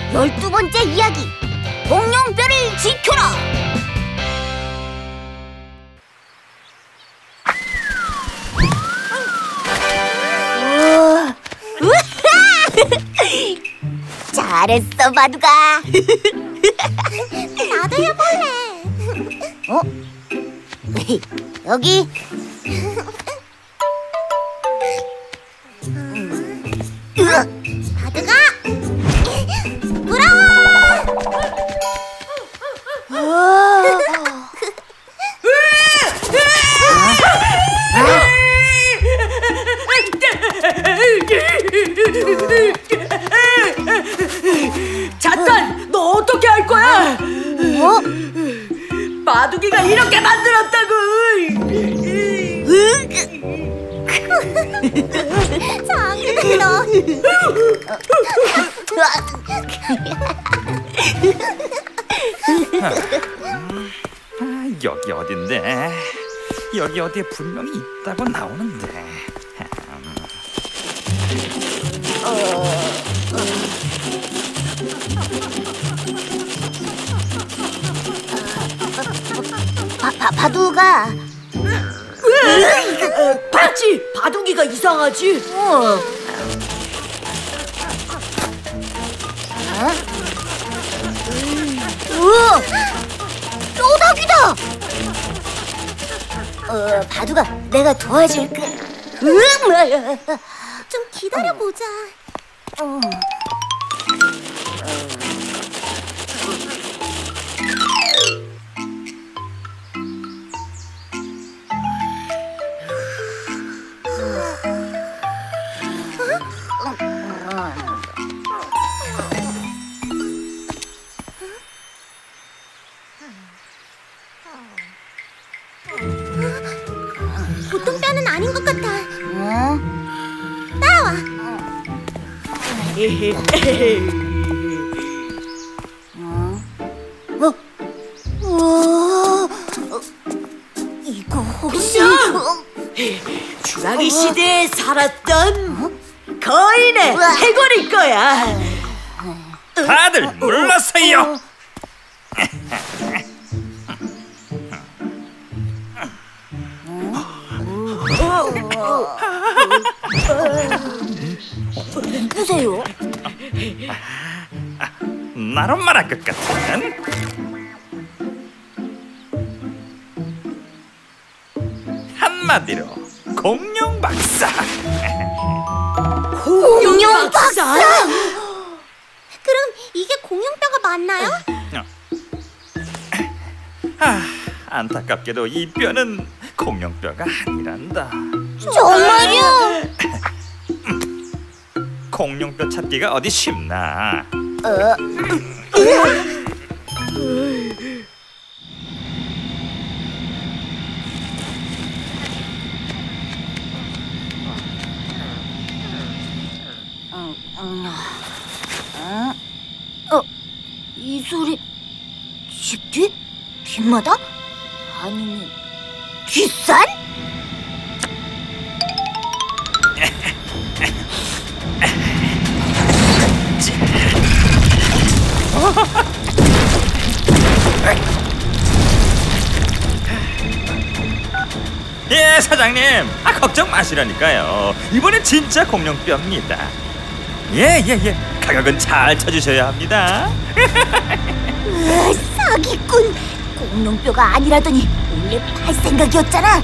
12번째 이야기, 공룡뼈를 지켜라! 잘했어, 바두가. 나도 해볼래. 어? 여기. 바두가 부러워. 잣단, 너 어떻게 할 거야? 어? 바둑이가 이렇게 만들었다고. 장난해 너. 여기 어딘데? 여기 어디에 분명히 있다고 나오는데. 바두가. 봤지? 바둑이가 이상하지? 우와! 쪼덕이다! 바두가, 내가 도와줄게. 좀 기다려보자. 보통 뼈는 아닌 것 같아. 따라와. 이거 혹시 주라기 시대에 살았던 거인의 해골일 거야. 다들 물러서요. 보세요. 나로 말할 것 같으면 한마디로 공룡 박사. 공룡 박사? 그럼 이게 공룡뼈가 맞나요? 안타깝게도 이 뼈는 공룡뼈가 아니란다. 정말요? 공룡뼈 찾기가 어디 쉽나? 이 소리 집 뒤? 뒷마당? 아니면 뒷산? 예, 사장님. 걱정 마시라니까요. 이번엔 진짜 공룡뼈입니다. 예. 가격은 잘 쳐주셔야 합니다. 사기꾼! 공룡뼈가 아니라더니 원래 팔 생각이었잖아.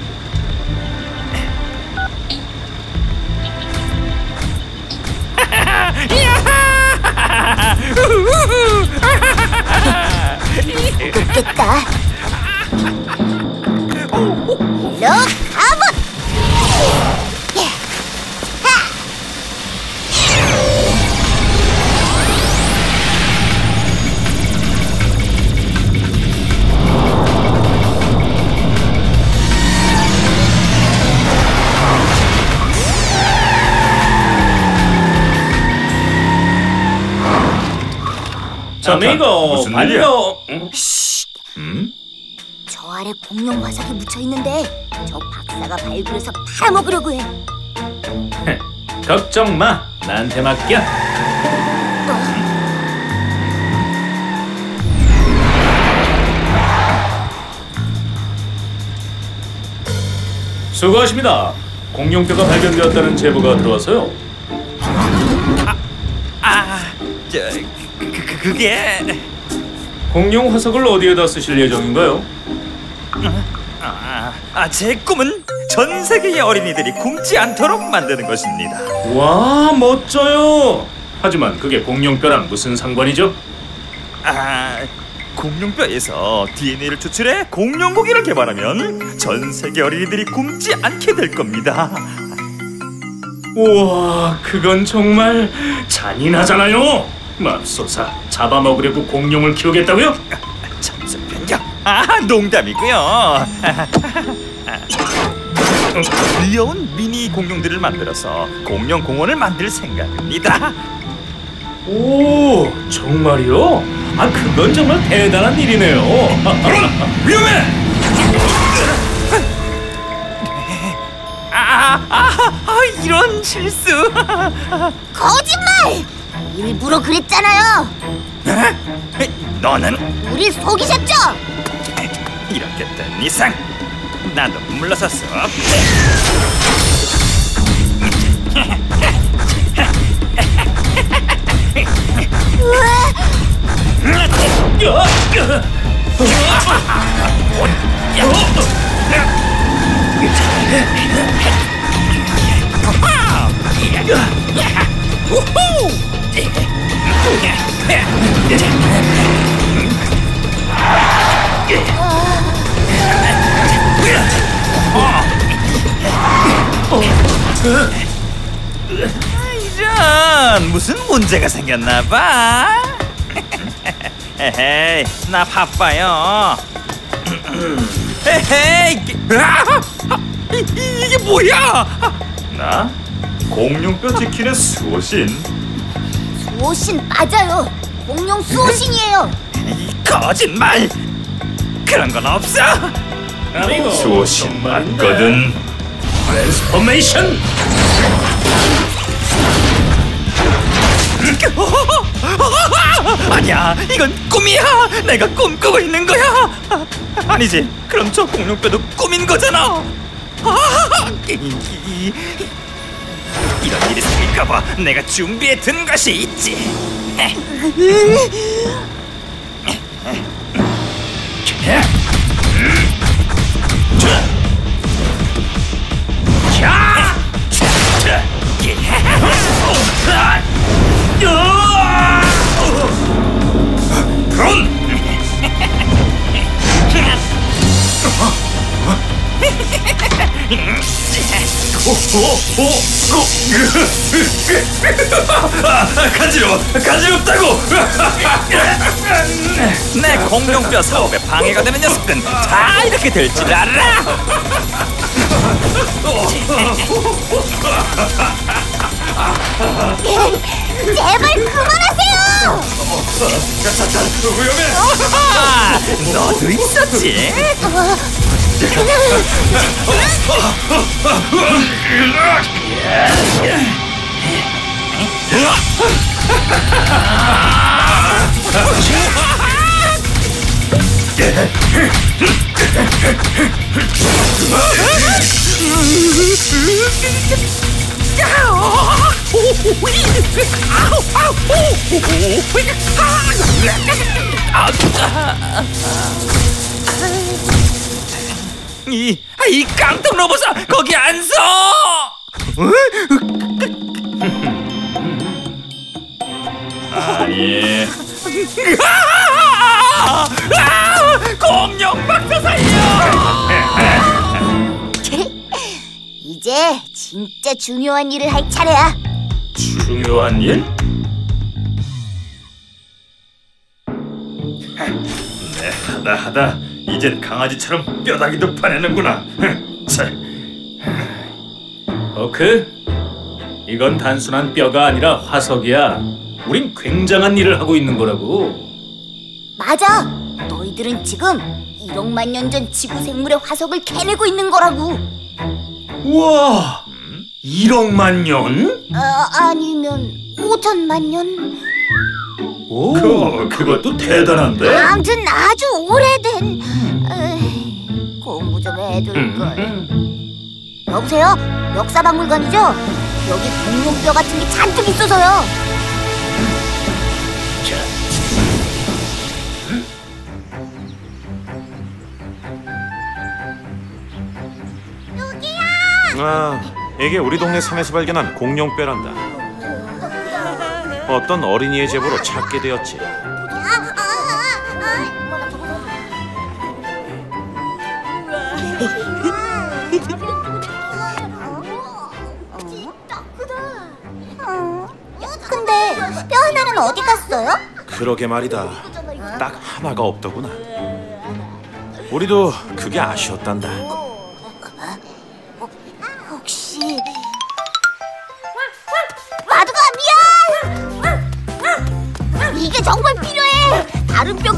무겁겠다. 너 가봇! 저미고 무슨 일이야? 반려. 저 아래 공룡 화석이 묻혀 있는데 저 박사가 발굴해서 팔아먹으려고 해. 걱정 마, 나한테 맡겨. 수고하십니다. 공룡뼈가 발견되었다는 제보가 들어와서요. 그게 공룡 화석을 어디에다 쓰실 예정인가요? 제 꿈은 전 세계의 어린이들이 굶지 않도록 만드는 것입니다. 와, 멋져요. 하지만 그게 공룡뼈랑 무슨 상관이죠? 공룡뼈에서 DNA를 추출해 공룡고기를 개발하면 전 세계 어린이들이 굶지 않게 될 겁니다. 우와, 그건 정말 잔인하잖아요. 맙소사, 잡아먹으려고 공룡을 키우겠다고요? 참선변경. 농담이고요. 귀여운 미니 공룡들을 만들어서 공룡 공원을 만들 생각입니다. 오, 정말이요? 그건 정말 대단한 일이네요. 위험해! 이런 실수. 거짓말! 일부러 그랬잖아요. 너는 우리 속이셨죠? 이렇게 된 이상 나도 물러설 수 없지. 이런 무슨 문제가 생겼나봐. 에헤이, 나 바빠요. 에헤이, 이게 뭐야? 나? 공룡뼈 지키는 수호신. 수호신 맞아요. 공룡 수호신이에요. 거짓말. 그런 건 없어. 수호신 맞거든. 트랜스포메이션! 아니야, 이건 꿈이야. 내가 꿈꾸고 있는 거야. 아니지, 그럼 저 공룡뼈도 꿈인 거잖아. 이런 일이 생길까봐 내가 준비해 둔 것이 있지. 간지럽다고. 내 공룡뼈 사업에 방해가 되는 녀석들은 다 이렇게 될 줄 알아. 제발 그만하세요. 위험해. 너도 있었지. 이 깡통 로봇아, 거기 안 서! 아니, 공룡 박사 살려! 이제 진짜 중요한 일을 할 차례야. 중요한 일? 네, 하다 이젠 강아지처럼 뼈다귀도 파내는구나. 어크? 이건 단순한 뼈가 아니라 화석이야. 우린 굉장한 일을 하고 있는 거라고. 맞아. 너희들은 지금 1억만 년 전 지구 생물의 화석을 캐내고 있는 거라고. 우와, 1억만 년? 아니면 5천만 년? 오, 그것도 대단한데? 아무튼 아주 오래된. 공부 좀 해둘걸. 여보세요? 역사박물관이죠? 여기 공룡뼈 같은 게 잔뜩 있어서요. 아, 이게 우리 동네 산에서 발견한 공룡뼈란다. 어떤 어린이의 제보로 찾게 되었지. 근데 뼈 하나는 어디 갔어요? 그러게 말이다. 딱 하나가 없더구나. 우리도 그게 아쉬웠단다. 혹시 마두가 미안! 이게 정말 필요해! 다른 뼈